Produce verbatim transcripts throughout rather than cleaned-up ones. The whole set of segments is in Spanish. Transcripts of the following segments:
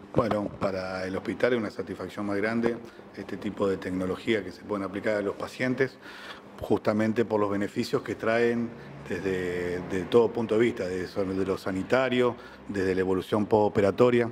Bueno, para el hospital es una satisfacción más grande este tipo de tecnología que se pueden aplicar a los pacientes, justamente por los beneficios que traen desde de todo punto de vista, desde de lo sanitario, desde la evolución postoperatoria.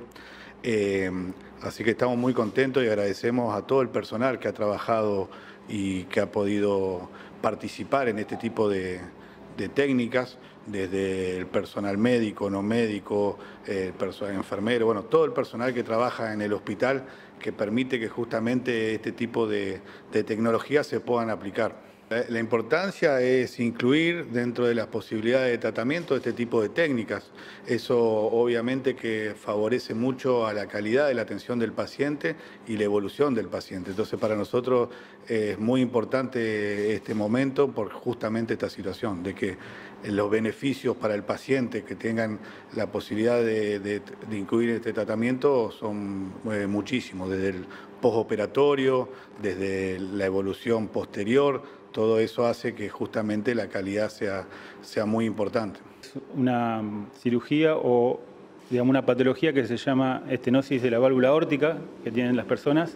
Eh, así que estamos muy contentos y agradecemos a todo el personal que ha trabajado y que ha podido participar en este tipo de, de técnicas, desde el personal médico, no médico, el personal enfermero, bueno, todo el personal que trabaja en el hospital que permite que justamente este tipo de, de tecnologías se puedan aplicar. La importancia es incluir dentro de las posibilidades de tratamiento este tipo de técnicas. Eso obviamente que favorece mucho a la calidad de la atención del paciente y la evolución del paciente. Entonces para nosotros es muy importante este momento por justamente esta situación, de que los beneficios para el paciente que tengan la posibilidad de, de, de incluir este tratamiento son eh, muchísimos, desde el postoperatorio, desde la evolución posterior. Todo eso hace que justamente la calidad sea, sea muy importante. Una cirugía o digamos, una patología que se llama estenosis de la válvula aórtica que tienen las personas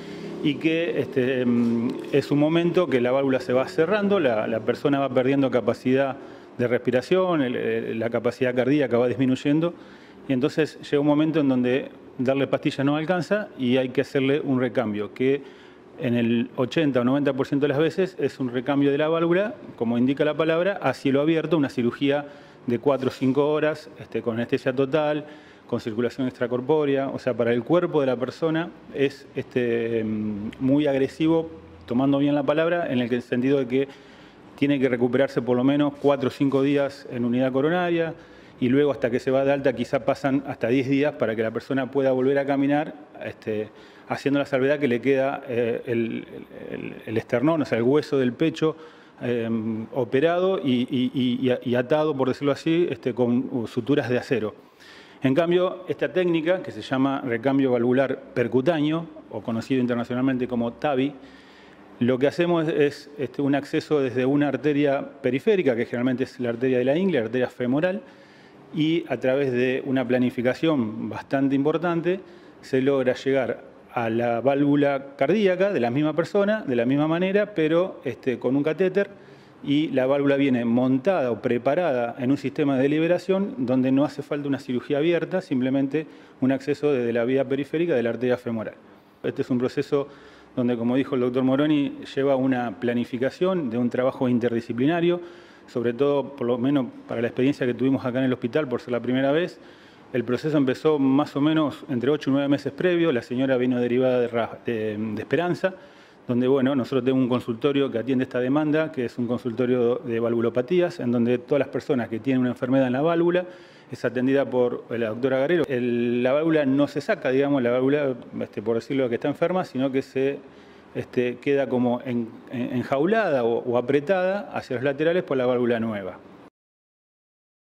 y que este, es un momento que la válvula se va cerrando, la, la persona va perdiendo capacidad de respiración, el, la capacidad cardíaca va disminuyendo y entonces llega un momento en donde darle pastillas no alcanza y hay que hacerle un recambio que en el ochenta o noventa por ciento de las veces es un recambio de la válvula, como indica la palabra, a cielo abierto, una cirugía de cuatro o cinco horas, este, con anestesia total, con circulación extracorpórea. O sea, para el cuerpo de la persona es este, muy agresivo, tomando bien la palabra, en el sentido de que tiene que recuperarse por lo menos cuatro o cinco días en unidad coronaria y luego hasta que se va de alta quizá pasan hasta diez días para que la persona pueda volver a caminar, este, haciendo la salvedad que le queda eh, el, el, el esternón, o sea, el hueso del pecho eh, operado y, y, y, y atado, por decirlo así, este, con suturas de acero. En cambio, esta técnica, que se llama recambio valvular percutáneo, o conocido internacionalmente como TAVI, lo que hacemos es, es este, un acceso desde una arteria periférica, que generalmente es la arteria de la ingle, la arteria femoral, y a través de una planificación bastante importante se logra llegar a la válvula cardíaca de la misma persona, de la misma manera, pero este, con un catéter, y la válvula viene montada o preparada en un sistema de liberación donde no hace falta una cirugía abierta, simplemente un acceso desde la vía periférica de la arteria femoral. Este es un proceso donde, como dijo el doctor Moroni, lleva una planificación de un trabajo interdisciplinario, sobre todo, por lo menos para la experiencia que tuvimos acá en el hospital por ser la primera vez. El proceso empezó más o menos entre ocho y nueve meses previo. La señora vino derivada de, de, de Esperanza, donde bueno, nosotros tenemos un consultorio que atiende esta demanda, que es un consultorio de valvulopatías, en donde todas las personas que tienen una enfermedad en la válvula es atendida por la doctora Garrero. El, la válvula no se saca, digamos, la válvula, este, por decirlo, que está enferma, sino que se este, queda como en, en, enjaulada o, o apretada hacia los laterales por la válvula nueva.